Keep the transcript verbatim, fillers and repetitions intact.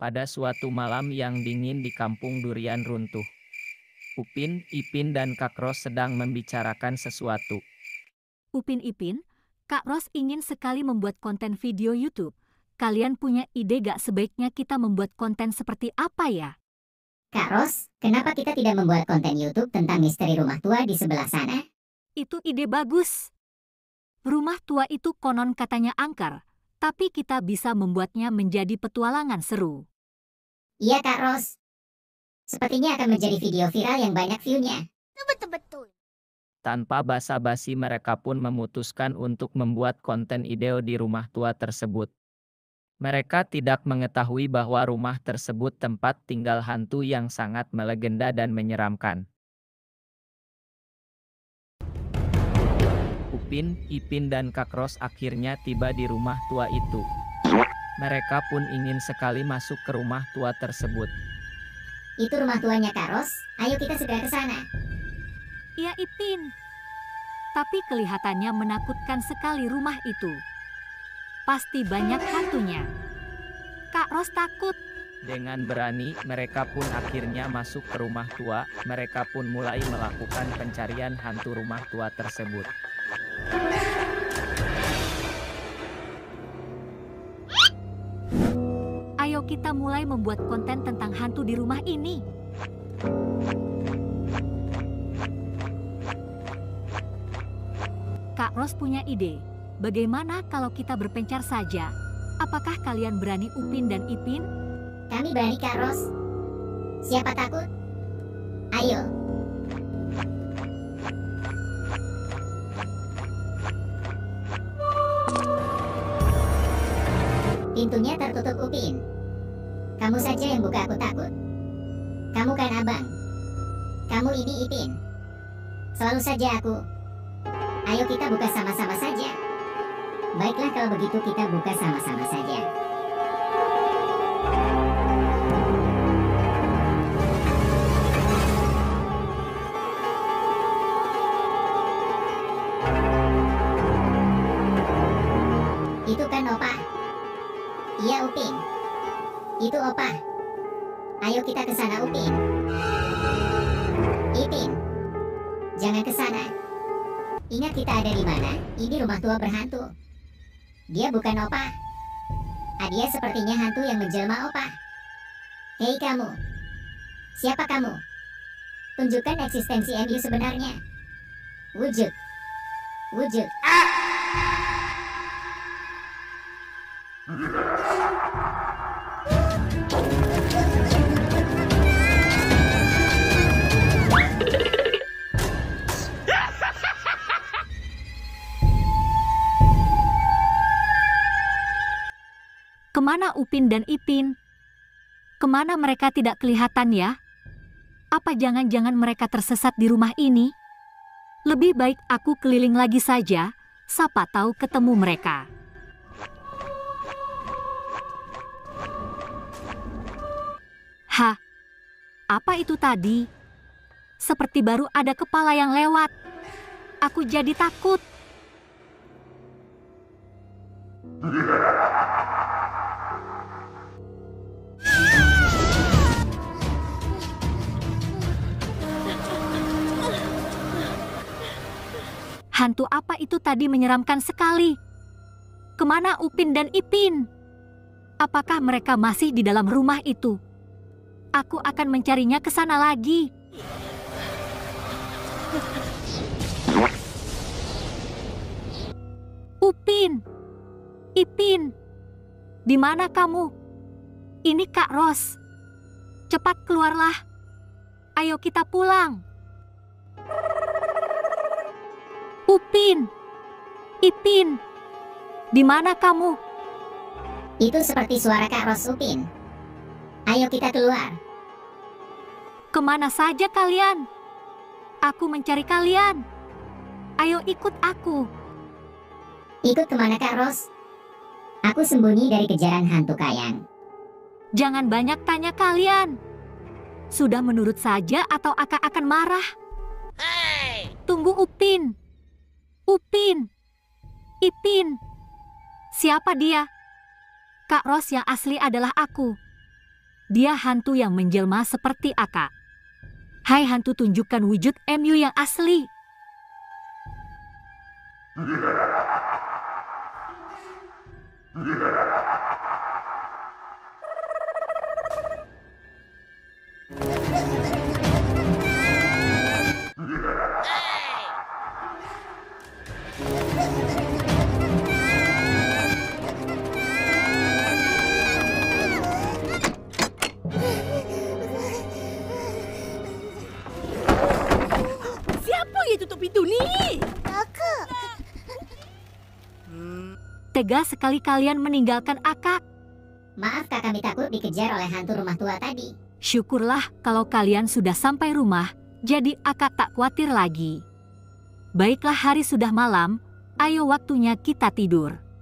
Pada suatu malam yang dingin di kampung durian runtuh, Upin, Ipin dan Kak Ros sedang membicarakan sesuatu. Upin Ipin, Kak Ros ingin sekali membuat konten video YouTube. Kalian punya ide gak sebaiknya kita membuat konten seperti apa ya? Kak Ros, kenapa kita tidak membuat konten YouTube tentang misteri rumah tua di sebelah sana? Itu ide bagus. Rumah tua itu konon katanya angker, tapi kita bisa membuatnya menjadi petualangan seru. Iya Kak Ros. Sepertinya akan menjadi video viral yang banyak view-nya. Betul-betul. Tanpa basa-basi mereka pun memutuskan untuk membuat konten video di rumah tua tersebut. Mereka tidak mengetahui bahwa rumah tersebut tempat tinggal hantu yang sangat melegenda dan menyeramkan. Upin, Ipin dan Kak Ros akhirnya tiba di rumah tua itu. Mereka pun ingin sekali masuk ke rumah tua tersebut. Itu rumah tuanya Kak Ros, ayo kita segera ke sana. Iya Ipin. Tapi kelihatannya menakutkan sekali rumah itu. Pasti banyak hantunya. Kak Ros takut. Dengan berani, mereka pun akhirnya masuk ke rumah tua. Mereka pun mulai melakukan pencarian hantu rumah tua tersebut. Ayo kita mulai membuat konten tentang hantu di rumah ini. Kak Ros punya ide. Bagaimana kalau kita berpencar saja? Apakah kalian berani Upin dan Ipin? Kami berani Kak Ros. Siapa takut? Ayo. Pintunya tertutup Upin. Kamu saja yang buka, aku takut. Kamu kan abang. Kamu ini Ipin. Selalu saja aku. Ayo kita buka sama-sama saja. Baiklah kalau begitu kita buka sama-sama saja. Itu kan Opa. Iya Upin. Itu Opa. Ayo kita ke sana Upin. Ipin. Jangan ke sana. Ingat kita ada di mana? Ini rumah tua berhantu. Dia bukan Opa. Ah, dia sepertinya hantu yang menjelma Opa. Hei kamu. Siapa kamu? Tunjukkan eksistensi M U sebenarnya. Wujud. Wujud. Kemana Upin dan Ipin? Kemana mereka tidak kelihatan ya? Apa jangan-jangan mereka tersesat di rumah ini? Lebih baik aku keliling lagi saja, siapa tahu ketemu mereka. Hah? Apa itu tadi? Seperti baru ada kepala yang lewat. Aku jadi takut. Hantu apa itu tadi menyeramkan sekali? Kemana Upin dan Ipin? Apakah mereka masih di dalam rumah itu? Aku akan mencarinya ke sana lagi. Upin, Ipin, di mana kamu? Ini Kak Ros. Cepat keluarlah. Ayo kita pulang. Upin, Ipin, di mana kamu? Itu seperti suara Kak Ros Upin. Ayo kita keluar. Kemana saja kalian? Aku mencari kalian. Ayo ikut aku. Ikut kemana Kak Ros? Aku sembunyi dari kejaran hantu Kayang. Jangan banyak tanya kalian. Sudah menurut saja atau Aka akan marah. Hey! Tunggu Upin. Upin. Ipin. Siapa dia? Kak Ros yang asli adalah aku. Dia hantu yang menjelma seperti Aka. Hai hantu, tunjukkan wujud M U yang asli. Siapa yang tutup pintu ni? Aku. Tega sekali kalian meninggalkan Aka. Maaf kak, kami takut dikejar oleh hantu rumah tua tadi. Syukurlah kalau kalian sudah sampai rumah, jadi Aka tak khawatir lagi. Baiklah, hari sudah malam, ayo waktunya kita tidur.